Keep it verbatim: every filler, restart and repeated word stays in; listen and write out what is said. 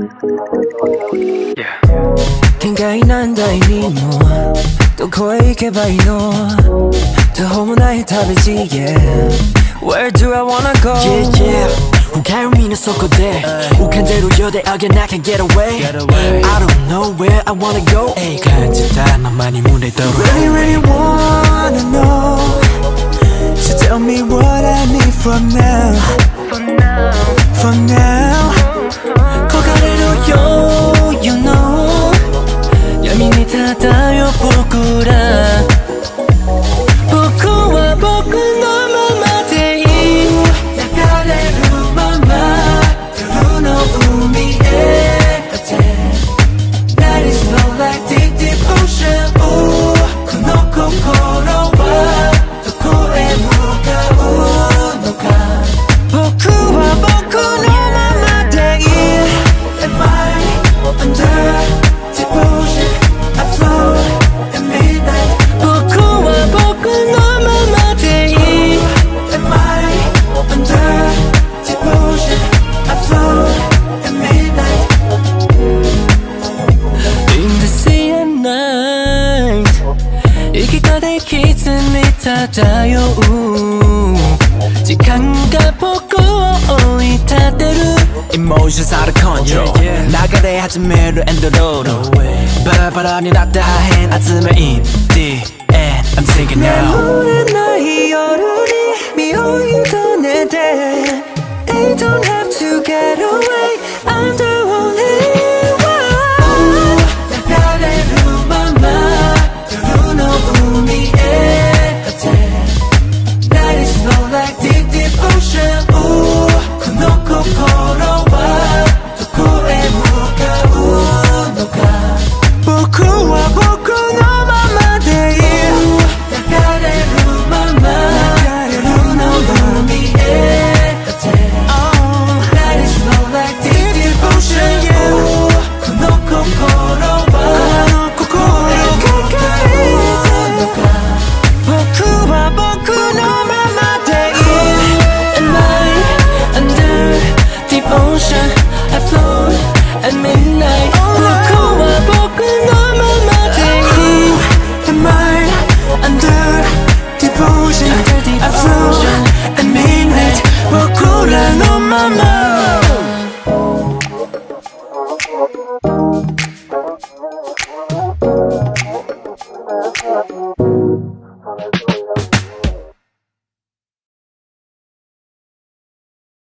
限界なんだいにもどこへ行けばいいの途方もない旅路 Yeah Where do I wanna go Yeah yeah 후가요미는 속고대 욱한 대로 여대하게 I can get away I don't know where I wanna go 에이 간직한 너만이 문에더러 Really really wanna know So tell me what I need from now From now 거가래로 you know 야민이 닫아요 보구라 보구와 보구 너만 마대이 닫아요時間が僕を追い立てる Emotions out of control yeah, yeah. 流れ始めるエンドロードバラバラになった破片集め In the end I'm thinking now